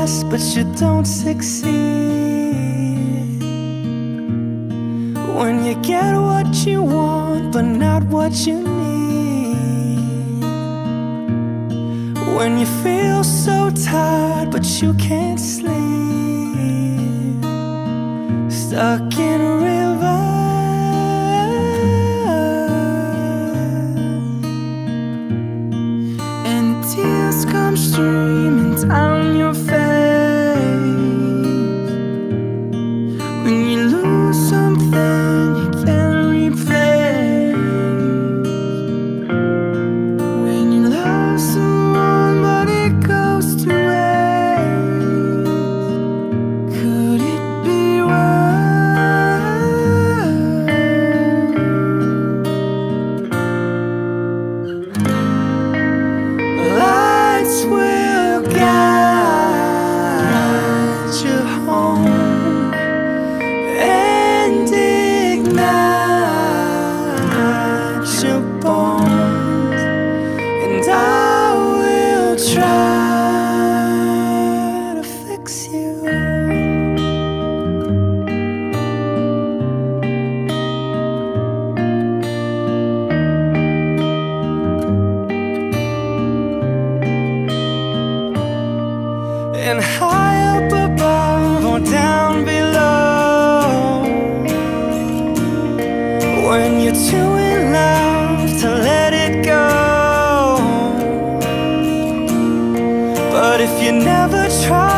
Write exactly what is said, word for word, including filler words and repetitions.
best, but you don't succeed. When you get what you want, but not what you need. When you feel so tired, but you can't sleep. Stuck in a river, and tears come streaming down your face. When you lose something you can't replace. When you love someone but it goes to waste. Could it be worse? Lights will guide you home and ignite your bones, and I will try to fix you. And high up above or down below, when you're too in love to let it go. But if you never try